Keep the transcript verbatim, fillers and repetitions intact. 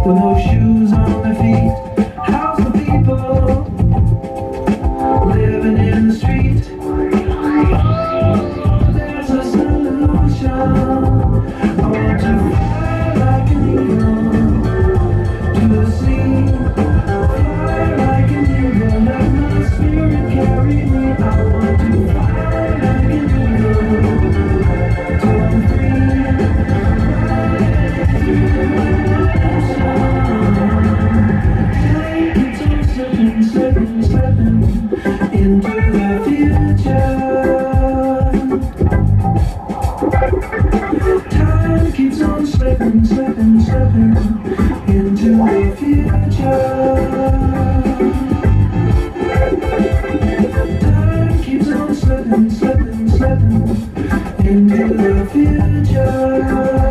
with no shoes on their feet. How's the people living in the street? There's a solution. I want to fly like an eagle to the sea. Fly like an eagle, let my spirit carry me. I want to fly like an eagle till I'm free. Slipping, slipping, slipping into the future. Time keeps on slipping, slipping, slipping into the future. Time keeps on slipping, slipping, slipping into the future.